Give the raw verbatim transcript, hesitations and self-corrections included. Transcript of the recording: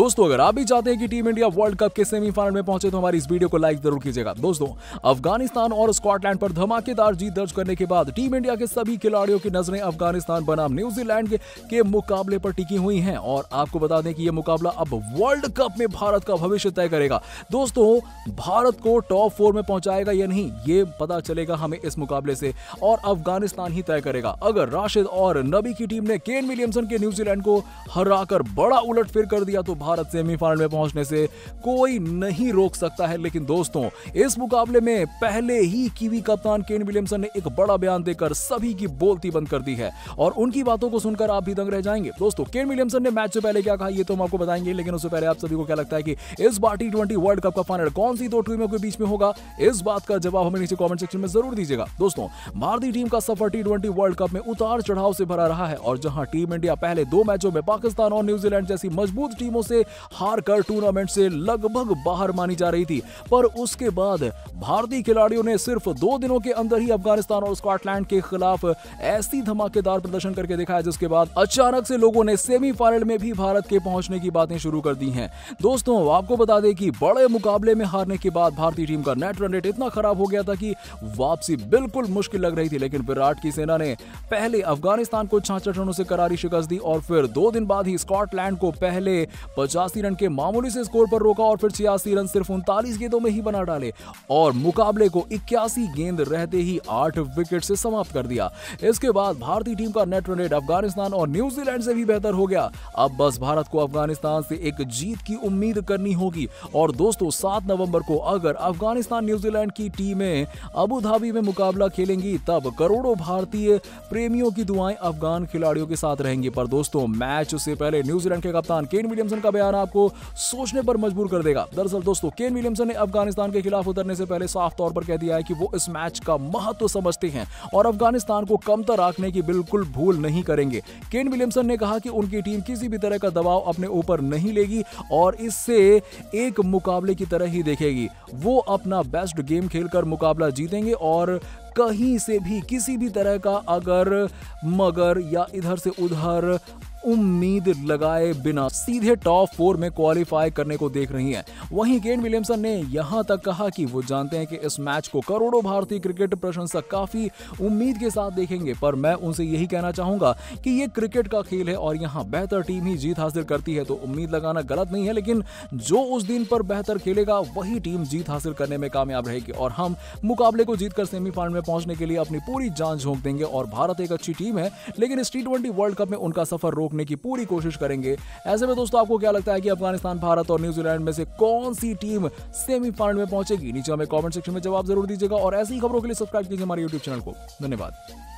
दोस्तों अगर आप भी चाहते हैं कि टीम इंडिया वर्ल्ड कप के सेमीफाइनल में पहुंचे तो हमारी इस वीडियो को लाइक जरूर कीजिएगा। दोस्तों अफगानिस्तान और स्कॉटलैंड पर धमाकेदार जीत दर्ज करने के बाद टीम इंडिया के सभी खिलाड़ियों की नजरें अफगानिस्तान बनाम न्यूजीलैंड के, के मुकाबले पर टिकी हुई हैं और आपको बता दें कि यह मुकाबला अब वर्ल्ड कप में भारत का भविष्य तय करेगा। दोस्तों भारत को टॉप फोर में पहुंचाएगा या नहीं ये पता चलेगा हमें इस मुकाबले से और अफगानिस्तान ही तय करेगा। अगर राशिद और नबी की टीम ने केन विलियमसन के न्यूजीलैंड को हराकर बड़ा उलटफेर कर दिया तो भारत सेमीफाइनल में पहुंचने से कोई नहीं रोक सकता है। लेकिन दोस्तों इस मुकाबले में पहले ही कीवी कप्तान केन विलियमसन ने एक बड़ा बयान देकर सभी की बोलती बंद कर दी है और उनकी बातों को सुनकर आप भी दंग रह जाएंगे। दोस्तों केन विलियमसन ने मैच से पहले क्या कहा ये तो हम आपको बताएंगे, लेकिन उससे पहले आप सभी को क्या लगता है कि इस बार टी ट्वेंटी वर्ल्ड कप का फाइनल कौन सी दो टीमों के बीच में होगा? इस बात का जवाब हमें नीचे कमेंट सेक्शन में जरूर दीजिएगा। दोस्तों भारतीय टीम का सफर टी ट्वेंटी वर्ल्ड कप में उतार चढ़ाव से भरा रहा है और जहां टीम इंडिया पहले दो मैचों में पाकिस्तान और न्यूजीलैंड जैसी मजबूत टीमों से हार कर टूर्नामेंट से लगभग बाहर मानी जा रही थी, पर उसके बाद भारतीय खिलाड़ियों ने सिर्फ दो दिनों के अंदर ही अफगानिस्तान और स्कॉटलैंड के खिलाफ ऐसी धमाकेदार प्रदर्शन करके दिखाया जिसके बाद अचानक से लोगों ने सेमीफाइनल में भी भारत के पहुंचने की बातें शुरू कर दी हैं। दोस्तों आपको बता दें कि बड़े मुकाबले में हारने के बाद भारतीय टीम का नेट रन रेट इतना खराब हो गया था कि वापसी बिल्कुल मुश्किल लग रही थी, लेकिन विराट की सेना ने पहले अफगानिस्तान को छियासठ रनों से करारी शिकस्त दी और फिर दो दिन बाद ही स्कॉटलैंड को पहले पचासी रन के मामूली से स्कोर पर रोका और फिर छियासी रन सिर्फ उनतालीस गेंदों में ही बना डाले और मुकाबले को इक्यासी गेंद रहते ही आठ विकेट से समाप्त कर दिया। इसके बाद भारतीय टीम का नेट रन रेट अफगानिस्तान और न्यूजीलैंड से भी बेहतर हो गया। अब बस भारत को अफगानिस्तान से एक जीत की उम्मीद करनी होगी और दोस्तों सात नवंबर को अगर अफगानिस्तान न्यूजीलैंड की टीमें अबू धाबी में मुकाबला खेलेंगी तब करोड़ों भारतीय प्रेमियों की दुआएं अफगान खिलाड़ियों के साथ रहेंगी। पर दोस्तों मैच से पहले न्यूजीलैंड के कप्तान केन विलियमसन का बयान आपको सोचने पर मजबूर कर देगा। दरअसल दोस्तों केन विलियमसन ने अफगानिस्तान के खिलाफ उतरने से पहले साफ तौर पर कह दिया है कि वो इस मैच का महत्व समझते हैं और अफगानिस्तान को कमतर रखने की बिल्कुल भूल नहीं करेंगे। केन विलियमसन ने कहा कि उनकी टीम किसी भी तरह का दबाव अपने ऊपर नहीं लेगी और इससे एक मुकाबले की तरह ही देखेगी। वो अपना बेस्ट गेम खेलकर मुकाबला जीतेंगे और कहीं से भी किसी भी तरह का अगर मगर या इधर से उधर उम्मीद लगाए बिना सीधे टॉप फोर में क्वालिफाई करने को देख रही हैं। वहीं केन विलियमसन ने यहां तक कहा कि वो जानते हैं कि इस मैच को करोड़ों भारतीय क्रिकेट प्रशंसक काफी उम्मीद के साथ देखेंगे, पर मैं उनसे यही कहना चाहूंगा कि ये क्रिकेट का खेल है और यहां बेहतर टीम ही जीत हासिल करती है, तो उम्मीद लगाना गलत नहीं है, लेकिन जो उस दिन पर बेहतर खेलेगा वही टीम जीत हासिल करने में कामयाब रहेगी और हम मुकाबले को जीतकर सेमीफाइनल में पहुंचने के लिए अपनी पूरी जान झोंक देंगे। और भारत एक अच्छी टीम है लेकिन इस टी ट्वेंटी वर्ल्ड कप में उनका सफर रोकने की पूरी कोशिश करेंगे। ऐसे में दोस्तों आपको क्या लगता है कि अफगानिस्तान, भारत और न्यूजीलैंड में से कौन सी टीम सेमीफाइनल में पहुंचेगी? नीचे हमें कमेंट सेक्शन में जवाब जरूर दीजिएगा और ऐसी खबरों के लिए सब्सक्राइब कीजिए हमारे यूट्यूब चैनल को। धन्यवाद।